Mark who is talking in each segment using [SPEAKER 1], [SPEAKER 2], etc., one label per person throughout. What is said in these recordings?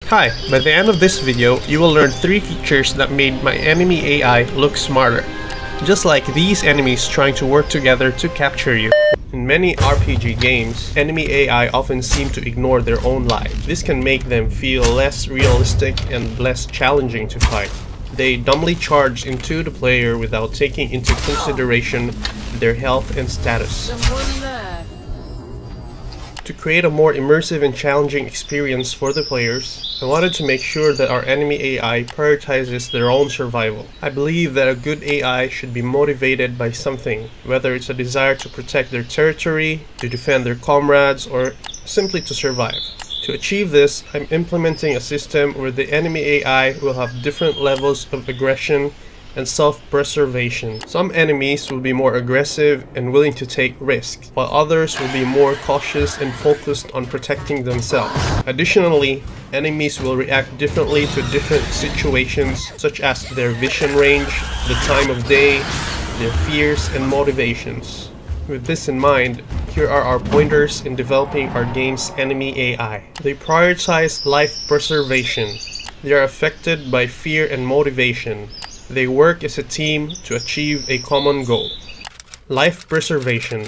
[SPEAKER 1] Hi, by the end of this video, you will learn 3 features that made my enemy AI look smarter. Just like these enemies trying to work together to capture you. In many RPG games, enemy AI often seem to ignore their own lives. This can make them feel less realistic and less challenging to fight. They dumbly charge into the player without taking into consideration their health and status. To create a more immersive and challenging experience for the players, I wanted to make sure that our enemy AI prioritizes their own survival. I believe that a good AI should be motivated by something, whether it's a desire to protect their territory, to defend their comrades, or simply to survive. To achieve this, I'm implementing a system where the enemy AI will have different levels of aggression and self-preservation. Some enemies will be more aggressive and willing to take risks, while others will be more cautious and focused on protecting themselves. Additionally, enemies will react differently to different situations, such as their vision range, the time of day, their fears and motivations. With this in mind, here are our pointers in developing our game's enemy AI. They prioritize life preservation. They are affected by fear and motivation. They work as a team to achieve a common goal. Life preservation.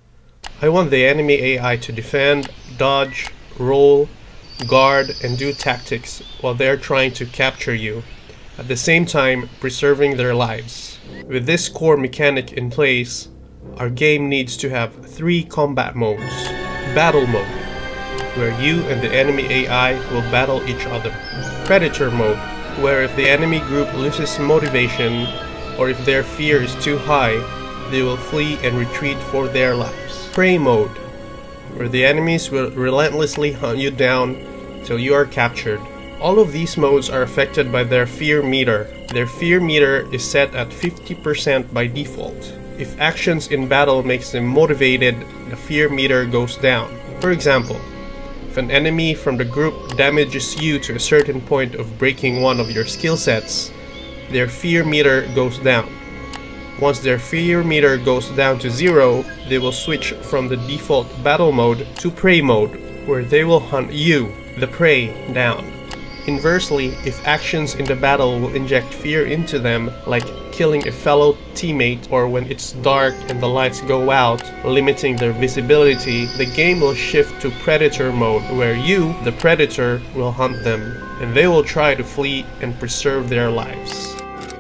[SPEAKER 1] I want the enemy AI to defend, dodge, roll, guard, and do tactics while they are trying to capture you, at the same time preserving their lives. With this core mechanic in place, our game needs to have 3 combat modes. Battle mode, where you and the enemy AI will battle each other. Predator mode, where if the enemy group loses motivation or if their fear is too high, they will flee and retreat for their lives. Prey mode, where the enemies will relentlessly hunt you down till you are captured. All of these modes are affected by their fear meter. Their fear meter is set at 50% by default. If actions in battle makes them motivated, the fear meter goes down. For example, if an enemy from the group damages you to a certain point of breaking one of your skill sets, their fear meter goes down. Once their fear meter goes down to 0, they will switch from the default battle mode to prey mode, where they will hunt you, the prey, down. Inversely, if actions in the battle will inject fear into them, like killing a fellow teammate or when it's dark and the lights go out, limiting their visibility, the game will shift to predator mode, where you, the predator, will hunt them, and they will try to flee and preserve their lives.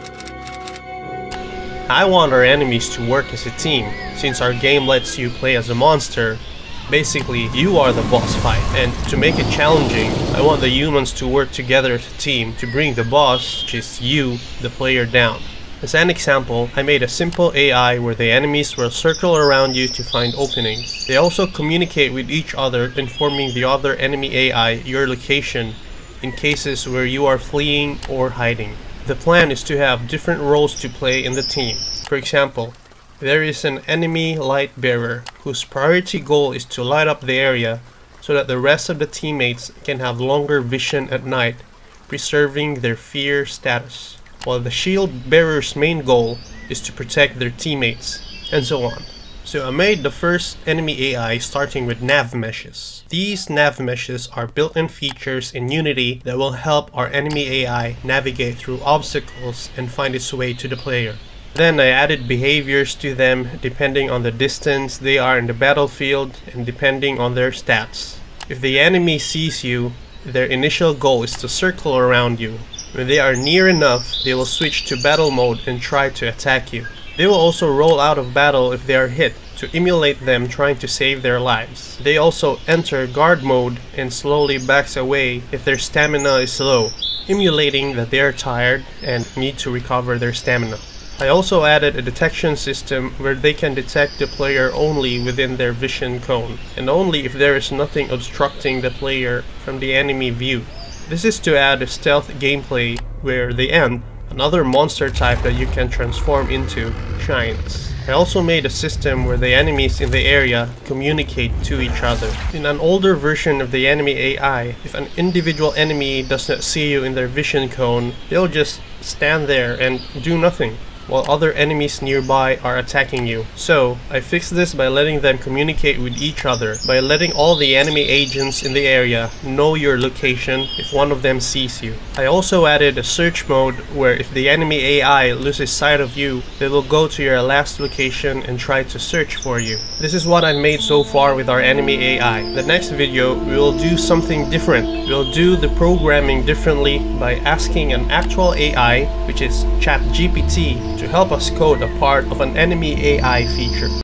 [SPEAKER 1] I want our enemies to work as a team. Since our game lets you play as a monster, basically, you are the boss fight, and to make it challenging, I want the humans to work together as a team to bring the boss, which is you, the player, down. As an example, I made a simple AI where the enemies will circle around you to find openings. They also communicate with each other, informing the other enemy AI your location in cases where you are fleeing or hiding. The plan is to have different roles to play in the team. For example, there is an enemy light bearer whose priority goal is to light up the area so that the rest of the teammates can have longer vision at night, preserving their fear status, while the shield bearer's main goal is to protect their teammates, and so on. So I made the first enemy AI starting with nav meshes. These nav meshes are built-in features in Unity that will help our enemy AI navigate through obstacles and find its way to the player. Then I added behaviors to them depending on the distance they are in the battlefield and depending on their stats. If the enemy sees you, their initial goal is to circle around you. When they are near enough, they will switch to battle mode and try to attack you. They will also roll out of battle if they are hit, to emulate them trying to save their lives. They also enter guard mode and slowly backs away if their stamina is low, emulating that they are tired and need to recover their stamina. I also added a detection system where they can detect the player only within their vision cone, and only if there is nothing obstructing the player from the enemy view. This is to add a stealth gameplay where the End, another monster type that you can transform into, shines. I also made a system where the enemies in the area communicate to each other. In an older version of the enemy AI, if an individual enemy does not see you in their vision cone, they'll just stand there and do nothing. while other enemies nearby are attacking you. So, I fixed this by letting them communicate with each other, by letting all the enemy agents in the area know your location if one of them sees you. I also added a search mode where if the enemy AI loses sight of you, they will go to your last location and try to search for you. This is what I've made so far with our enemy AI. The next video, we will do something different. We'll do the programming differently by asking an actual AI, which is ChatGPT, to help us code a part of an enemy AI feature.